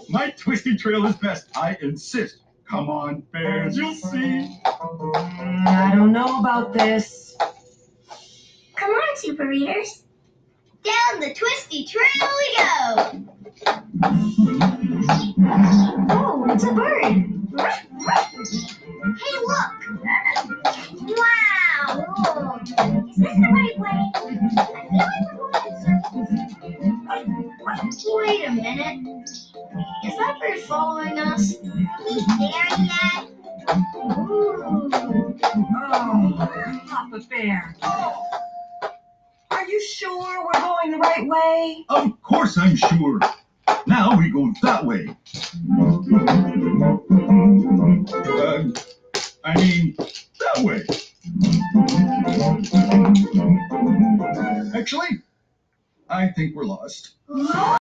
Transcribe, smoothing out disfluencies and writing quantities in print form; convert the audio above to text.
My twisty trail is best, I insist. Come on, bears, you'll see. I don't know about this. Come on, Super Readers. Down the twisty trail we go. Oh, it's a bird. Hey, look. Wow. Oh. Is this the right way? I feel like we're going in circles. Wait a minute. Is that bird following us? Are we there yet? Ooh. Oh, Papa Bear. Are you sure we're going the right way? Of course I'm sure. Now we go that way. I mean, that way. Actually, I think we're lost.